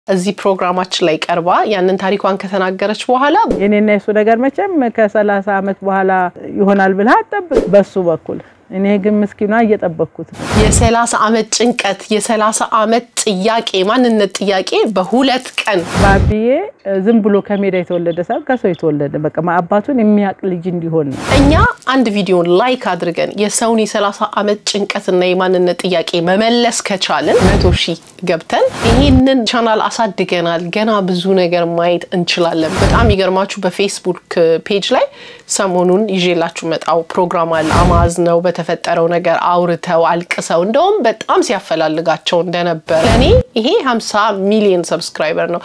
እዚህ ፕሮግራማችን ላይ ቀርባ ያንን ታሪኳን ከተናገረች በኋላ የኔና የሱ ነገር መቼም ከ30 አመት በኋላ ይሆናል ብለህ አጠብቅ በሱ በኩል እኔ ግን መስኪና እየጠበቅኩት የ30 አመት ጭንቀት የ30 አመት ጥያቄ ማንነት ጥያቄ በሁለት ቀን ባቢዬ ዝም ብሎ ከሜዳ የተወለደ ሰው ከሰው የተወለደ በቃ አባቱን የሚያቅ ልጅ እንዲሆን እኛ አንድ ቪዲዮን ላይክ አድርገን የሰውን የ30 አመት ጭንቀትና የማንነት ጥያቄ መመለስ ከቻለን 100,000 ገብተን ይሄንን ቻናል አሳድገናል ገና ብዙ ነገር ማየት እንችላለን በጣም ይገርማችሁ በፌስቡክ ፔጅ ላይ ሰሞኑን ይዤላችሁ መጣው ፕሮግራም አለ አማዝ ነው በተፈጠረው ነገር አውርተው አልቅሰው እንደውም በጣም ሲያፈላልጋቸው እንደነበር ለኔ ይሄ 50 ሚሊዮን ሰብስክራይበር ነው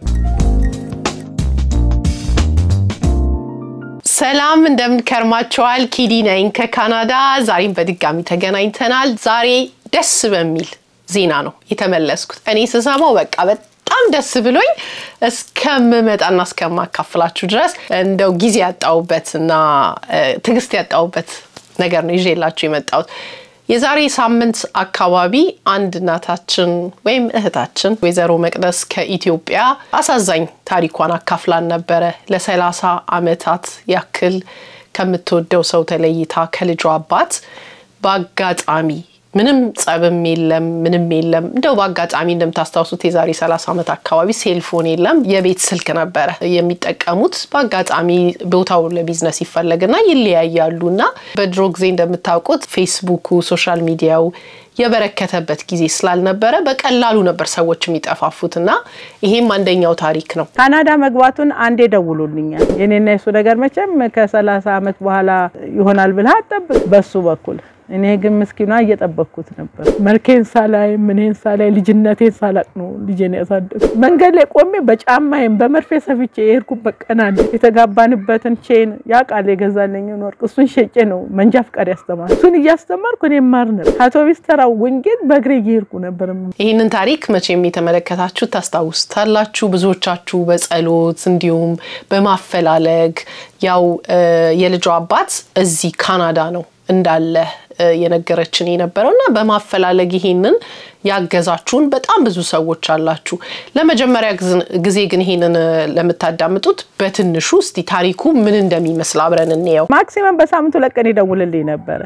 ሰላም እንደምን ከርማችኋል ኪዲ ነኝ ከካናዳ ዛሬም በድጋሚ ተገናኝተናል ዛሬ ደስ በሚል ዜና ነው የተመለስኩት እኔ ስሰማው በቃ በጣም ደስ ብሎኝ እስከምመጣና እስከማካፍላችሁ ድረስ እንደው ጊዜ ያጣውበትና ትግስት ያጣውበት ነገር ነው ይዤላችሁ የመጣሁት የዛሬ ሳምንት አካባቢ አንድ እናታችን ወይም እህታችን ወይዘሮ መቅደስ ከኢትዮጵያ አሳዛኝ ታሪኳን አካፍላን ነበር ለ30 አመታት ያክል ከምትወደው ሰው ተለይታ ከልጇ አባት ባጋጣሚ ምንም ጸብም የለም ምንም የለም እንደው ባጋጣሚ እንደምታስታውሱት የዛሬ 30 አመት አካባቢ ሴልፎን የለም የቤት ስልክ ነበር የሚጠቀሙት ባጋጣሚ ቦታው ለቢዝነስ ይፈልግና ይለያያሉና በድሮ ጊዜ እንደምታውቁት ፌስቡክ ሶሻል ሚዲያው የበረከተበት ጊዜ ስላልነበረ በቀላሉ ነበር ሰዎች የሚጠፋፉትና ይሄም አንደኛው ታሪክ ነው ካናዳ መግባቱን አንዴ ደውሎልኛል የኔና የሱ ነገር መቼም ከ30 አመት በኋላ ይሆናል ብለህ አጠብቅ በሱ በኩል እኔ ግን መስኪና እየጠበቅኩት ነበር መልኬን ሳላይ ምንን ሳላይ ልጅነቴን ሳላቅ ነው ልጄን ያሳደኩ መንገድ ላይ ቆሜ በጫማዬም በመርፌ ሰፍቼ የሄድኩበት ቀን አለ የተጋባንበትን ቼን ያቃለ የገዛልኝ ወርቅ እሱን ሸጬ ነው መንጃ ፍቃድ ያስተማር እሱን እያስተማርኩ እኔ ማር ነበር አውቶቡስ ተራው ወንጌል በእግሬ እየሄድኩ ነበር ይሄንን ታሪክ መቼም የተመለከታችሁ ታስታውሱታላችሁ ብዙዎቻችሁ በጸሎት እንዲሁም በማፈላለግ ያው የልጇ አባት እዚህ ካናዳ ነው እንዳለ የነገረችን የነበረውና በማፈላለግ ይሄንን ያገዛችሁን በጣም ብዙ ሰዎች አላችሁ ለመጀመሪያ ጊዜ ግን ይሄንን ለምታዳምጡት በትንሹ እስቲ ታሪኩ ምን እንደሚመስል አብረን እንየው ማክሲመም በሳምንቱ ለቀን ይደውልልኝ ነበር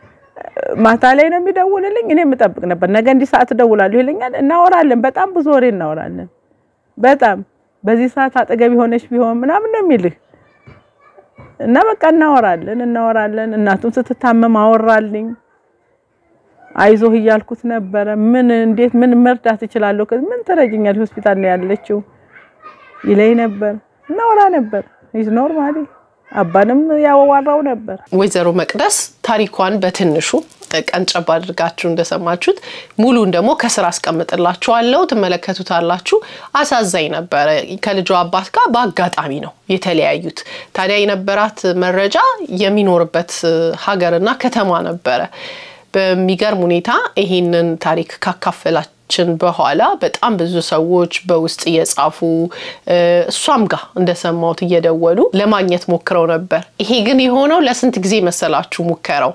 ማታ ላይ ነው የሚደውልልኝ እኔ መጠብቅ ነበር ነገ እንዲ ሰዓት ደውላለሁ ይለኛል እናወራለን በጣም ብዙ ወሬ እናወራለን በጣም በዚህ ሰዓት አጠገብ ሆነሽ ቢሆን ምናምን ነው የሚልህ እና በቃ እናወራለን እናቱን ስትታመም አወራልኝ አይዞህ ይያልኩት ነበር ምን እንዴት ምን መርዳት ይችላልው ምን ተረጅኛል ሆስፒታል ነው ያለችው ይለይ ነበር እናወራ ነበር ኢዝ ኖርማሊ አባንም ያወራው ነበር ወይዘሮ መቅደስ ታሪኳን በትንሹ ቀንጨብ አድርጋችሁ እንደሰማችሁት ሙሉን ደግሞ ከስራ አስቀምጥላችኋለሁ ተመለከቱታላችሁ አሳዛኝ ነበር ከልጇ አባት ጋር ባጋጣሚ ነው የተለያዩት ታዲያ የነበራት መረጃ የሚኖርበት ሀገርና ከተማ ነበር በሚገርም ሁኔታ ይሄንን ታሪክ ካካፈላችን በኋላ በጣም ብዙ ሰዎች በውስጥ እየጻፉ እሷም ጋር እንደሰማውት እየደወሉ ለማግኘት ሞክረው ነበር ይሄ ግን የሆነው ለስንት ጊዜ መሰላችሁ ሙከራው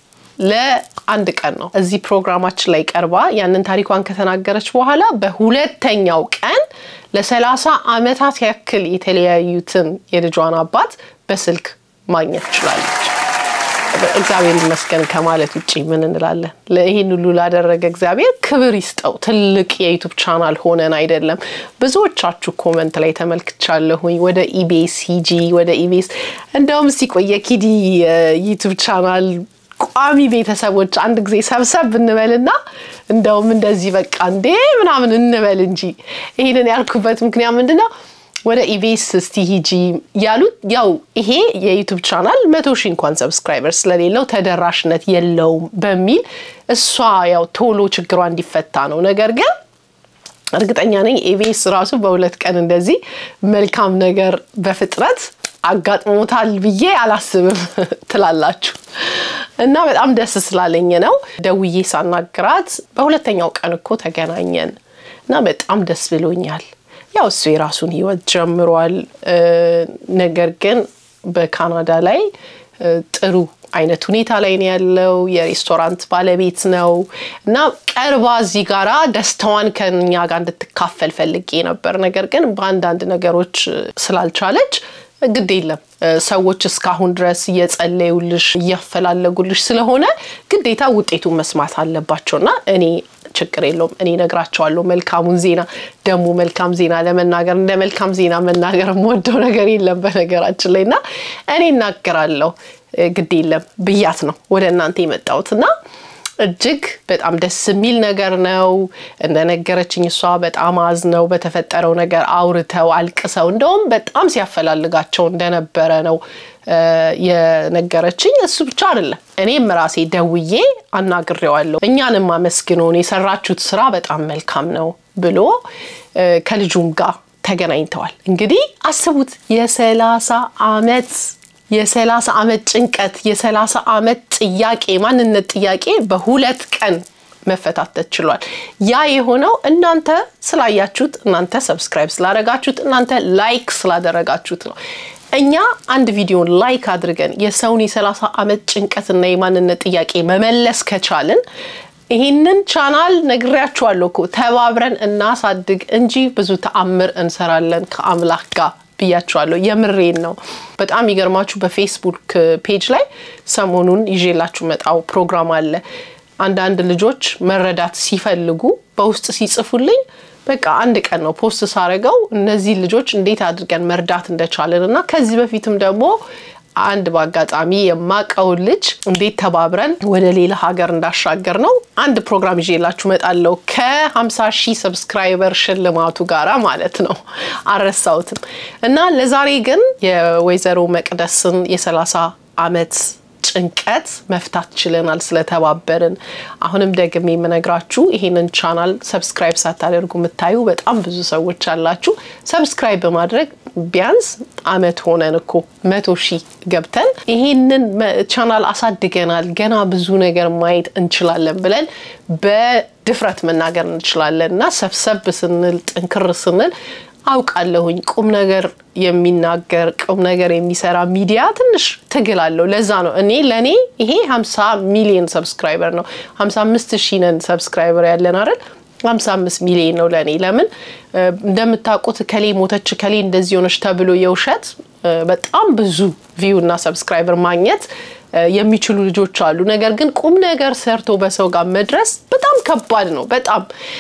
ለአንድ ቀን ነው እዚህ ፕሮግራማችን ላይ ቀርባ ያንን ታሪኳን ከተናገረች በኋላ በሁለተኛው ቀን ለ30 አመታት ያክል የተለያዩትን የልጇን አባት በስልክ ማግኘት ይችላልች እግዚአብሔር ይመስገን ከማለት ውጪ ምን እንላለን ለይሄን ሁሉ ላደረገ እግዚአብሔር ክብር ይስጠው ትልቅ የዩቲዩብ ቻናል ሆነን አይደለም ብዙዎቻችሁ ኮሜንት ላይ ተመልክቻለሁኝ ወደ ኢቢኤስ ሂጂ ወደ ኢቢኤስ እንደውም ሲቆየ ኪዲ ዩቲዩብ ቻናል ቋሚ ቤተሰቦች አንድ ጊዜ ሰብሰብ እንበልና እንደውም እንደዚህ በቃ እንዴ ምናምን እንበል እንጂ ይሄንን ያልኩበት ምክንያት ምንድነው ወደ ኢቢኤስ እስቲ ሂጂ ያሉት ያው ይሄ የዩቲዩብ ቻናል 100,000 እንኳን ሰብስክራይበር ስለሌለው ተደራሽነት የለውም በሚል እሷ ያው ቶሎ ችግሯ እንዲፈታ ነው ነገር ግን እርግጠኛ ነኝ ኢቢኤስ ራሱ በሁለት ቀን እንደዚህ መልካም ነገር በፍጥረት አጋጥሞታል ብዬ አላስብም ትላላችሁ እና በጣም ደስ ስላለኝ ነው ደውዬ ሳናግራት በሁለተኛው ቀን እኮ ተገናኘን እና በጣም ደስ ብሎኛል ያው እሱ የራሱን ህይወት ጀምሯል ነገር ግን በካናዳ ላይ ጥሩ አይነት ሁኔታ ላይ ነው ያለው የሬስቶራንት ባለቤት ነው እና ቀርባ እዚህ ጋራ ደስታዋን ከኛ ጋር እንድትካፈል ፈልጌ ነበር ነገር ግን በአንዳንድ ነገሮች ስላልቻለች ግድ የለም ሰዎች እስካሁን ድረስ እየጸለዩልሽ እያፈላለጉልሽ ስለሆነ ግዴታ ውጤቱን መስማት አለባቸውና እኔ ችግር የለውም እኔ ነግራቸዋለሁ መልካሙን ዜና ደሙ መልካም ዜና ለመናገር እንደ መልካም ዜና መናገር ወደው ነገር የለም በነገራችን ላይና እኔ እናገራለሁ ግድ የለም ብያት ነው ወደ እናንተ የመጣሁትና እጅግ በጣም ደስ የሚል ነገር ነው እንደነገረችኝ እሷ በጣም አዝነው በተፈጠረው ነገር አውርተው አልቅሰው እንደውም በጣም ሲያፈላልጋቸው እንደነበረ ነው የነገረችኝ እሱ ብቻ አይደለም እኔም ራሴ ደውዬ አናግሬዋለሁ እኛንም አመስግኖን የሰራችሁት ስራ በጣም መልካም ነው ብሎ ከልጁም ጋር ተገናኝተዋል እንግዲህ አስቡት የ30 አመት ጭንቀት የ30 አመት ጥያቄ ማንነት ጥያቄ በሁለት ቀን መፈታት ተችሏል ያ የሆነው እናንተ ስላያችሁት እናንተ ሰብስክራይብ ስላደረጋችሁት እናንተ ላይክ ስላደረጋችሁት ነው እኛ አንድ ቪዲዮን ላይክ አድርገን የሰውን የ30 አመት ጭንቀትና የማንነት ጥያቄ መመለስ ከቻልን ይሄንን ቻናል ነግሬያችኋለሁ እኮ ተባብረን እናሳድግ እንጂ ብዙ ተአምር እንሰራለን ከአምላክ ጋር ብያችኋለሁ የምሬን ነው በጣም ይገርማችሁ በፌስቡክ ፔጅ ላይ ሰሞኑን ይዤላችሁ መጣው ፕሮግራም አለ አንዳንድ ልጆች መረዳት ሲፈልጉ በውስጥ ሲጽፉልኝ በቃ አንድ ቀን ነው ፖስት ሳረጋው እነዚህ ልጆች እንዴት አድርገን መርዳት እንደቻለንና ከዚህ በፊትም ደግሞ አንድ ባጋጣሚ የማቀው ልጅ እንዴት ተባብረን ወደ ሌላ ሀገር እንዳሻገር ነው አንድ ፕሮግራም ይዤላችሁ መጣለው ከ50,000 ሰብስክራይበር ሽልማቱ ጋራ ማለት ነው አረሳውትም እና ለዛሬ ግን የወይዘሮ መቅደስን የ30 አመት ጭንቀት መፍታት ችለናል ስለተባበርን አሁንም ደግሜ የምነግራችሁ ይሄንን ቻናል ሰብስክራይብ ሳታደርጉ መታዩ በጣም ብዙ ሰዎች አላችሁ ሰብስክራይብ በማድረግ ቢያንስ አመት ሆነን እኮ 100,000 ገብተን ይሄንን ቻናል አሳድገናል ገና ብዙ ነገር ማየት እንችላለን ብለን በድፍረት መናገር እንችላለንና ሰብሰብ ስንል ጥንክር ስንል አውቃለሁኝ ቁም ነገር የሚናገር ቁም ነገር የሚሰራ ሚዲያ ትንሽ ትግላለሁ ለዛ ነው እኔ ለኔ ይሄ 50 ሚሊዮን ሰብስክራይበር ነው 55,000 ነን ሰብስክራይበር ያለን አይደል 55 ሚሊዮን ነው ለኔ ለምን እንደምታውቁት ከሌ ሞተች ከሌ እንደዚህ ሆነች ተብሎ የውሸት በጣም ብዙ ቪው እና ሰብስክራይበር ማግኘት የሚችሉ ልጆች አሉ ነገር ግን ቁም ነገር ሰርቶ በሰው ጋር መድረስ በጣም ከባድ ነው በጣም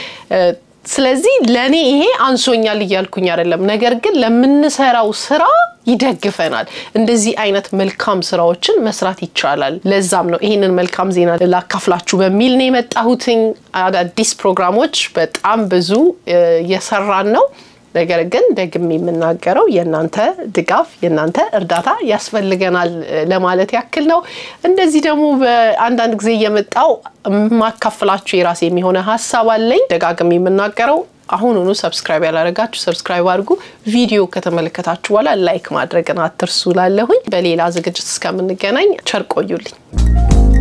ስለዚህ ለኔ ይሄ አንሶኛል ይያልኩኝ አይደለም ነገር ግን ለምንሰራው ስራ ይደግፈናል እንደዚህ አይነት መልካም ስራዎችን መስራት ይቻላል ለዛም ነው ይሄንን መልካም ዜና ላካፍላችሁ በሚል ነው የመጣሁትኝ አዳዲስ ፕሮግራሞች በጣም ብዙ የሰራን ነው ነገር ግን ደግሜ የምናገረው የናንተ ድጋፍ የናንተ እርዳታ ያስፈልገናል ለማለት ያክል ነው እንደዚህ ደግሞ በአንዳንድ ጊዜ የመጣው ማካፈላችሁ የራሴ የሚሆነ ሐሳብ አለኝ ደጋግሜ የምናገረው አሁኑኑ ሰብስክራይብ ያላረጋችሁ ሰብስክራይብ አድርጉ ቪዲዮ ከተመለከታችሁ በኋላ ላይክ ማድረግን አትርሱ ላለሁኝ በሌላ ዝግጅት እስከምንገናኝ ቸር ቆዩልኝ